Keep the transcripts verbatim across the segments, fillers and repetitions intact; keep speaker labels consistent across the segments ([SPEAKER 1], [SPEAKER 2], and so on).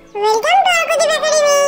[SPEAKER 1] Welcome to Arkadip academy.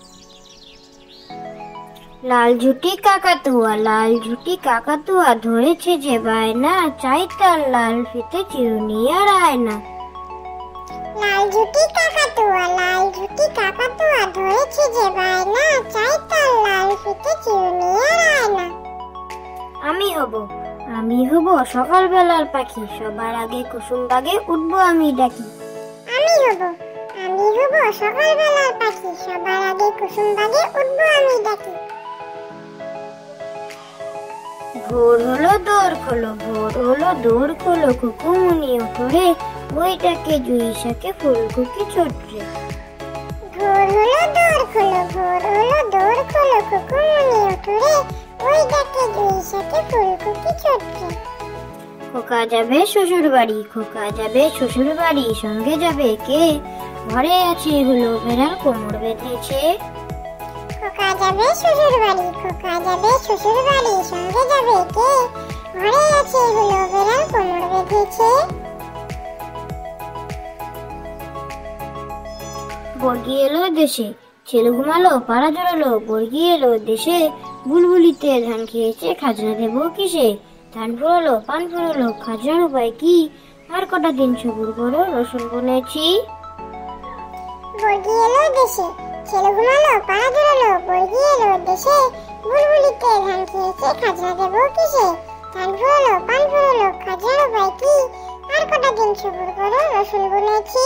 [SPEAKER 2] লাল ঝুটি কাকাতুয়া, লাল ঝুটি কাকাতুয়া, ধরেছে যে বায়না, চাই তার লাল ফিতে চিরুনি আর আয়না।
[SPEAKER 1] লাল ঝুটি কাকাতুয়া, লাল ঝুটি কাকাতুয়া, ধরেছে যে বায়না, চাই তার লাল ফিতে চিরুনি আর আয়না।
[SPEAKER 2] আমি হব, আমি হব সকালবেলার পাখি, সবার আগে কুসুম বাগে উঠবো আমি ডাকি।
[SPEAKER 1] আমি হব, আমি হব সকালবেলার পাখি, সবার আগে কুসুম বাগে উঠবো আমি ডাকি।
[SPEAKER 2] ভোর হলো দৌড় খোলো, ভোর হলো দৌড় খোলো, কুকুমুনি ওঠরে, বইটাকে জুই শাকে ফুলকুকি ছোটরে।
[SPEAKER 1] ভোর হলো দৌড় খোলো, ভোর হলো দৌড় খোলো, কুকুমুনি ওঠরে, বইটাকে জুই শাকে ফুলকুকি ছোটরে।
[SPEAKER 2] খোকা যাবে শ্বশুর বাড়ি, খোকা যাবে শ্বশুর বাড়ি, সঙ্গে যাবে কে? ঘরে আছে হলো বেড়াল কোমর বেঁধেছে।
[SPEAKER 1] খোকা যাবে শ্বশুর বাড়ি, খোকা যাবে শ্বশুর বাড়ি, সঙ্গে যাবে কে? ঘরে আছে হলো বেড়াল কোমর বেঁধেছে।
[SPEAKER 2] বর্গি এলো দেশে, ছেলে ঘুমালো পাড়া জড়ালো, বর্গি এলো দেশে, বুলবুলিতে ধান খেয়েছে, খাজনা দেবো কিসে? ধান ফুরলো পান ফুরলো, খাজনার উপায় কি? আর কটা দিন সবুর করো, রসুন বুনেছি।
[SPEAKER 1] বর্গি এলো দেশে, ছেলে ঘুমালো পাড়া জড়ালো, বর্গি এলো দেশে, বুলবুলিতে ধান খেয়েছে, খাজনা দেবো কিসে? ধান ফুরলো পান ফুরলো, খাজনার উপায় কি? আর কটা দিন সবুর করো, রসুন বুনেছি।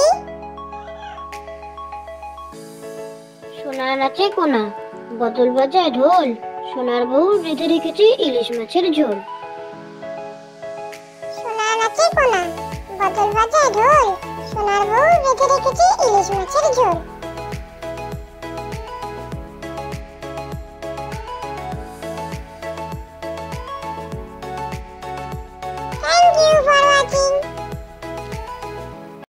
[SPEAKER 2] সোনার নাচে কোনা, বদল বাজায় ঢোল, সোনার বউ বেঁধে রেখেছে ইলিশ মাছের ঝোল।
[SPEAKER 1] সোনার নাচে কোনা, বদল বাজায় ঢোল, সোনার বউ বেঁধে রেখেছে ইলিশ মাছের ঝোল।